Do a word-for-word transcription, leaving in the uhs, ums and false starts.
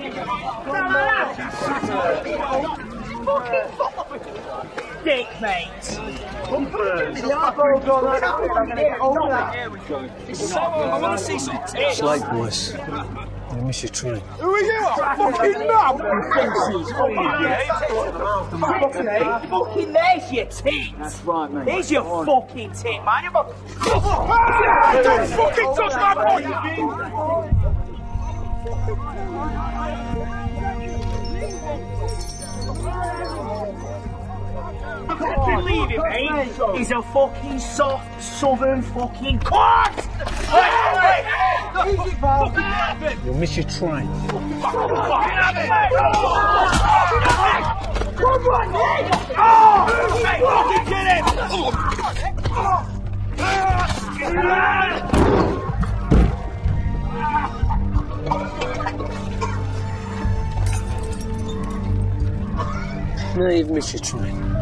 Dick, mate. So, I want to see some tits. It's late, boys. You miss your train. Who are you? Fucking mum! Fucking there's your tit. That's right, mate. There's your fucking tit, man. You're about... Ah, don't fucking touch my boy! I can't believe it, mate. He's a fucking soft, southern fucking cunt! Easy, pal. You'll miss your train. Come on, mate! Oh! Mate, fucking get him! No, you've missed your train.